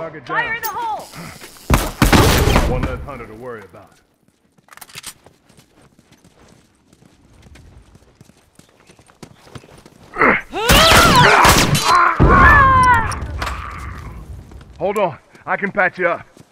Target Fire down. in the hole! One less hunter to worry about. Hold on. I can patch you up.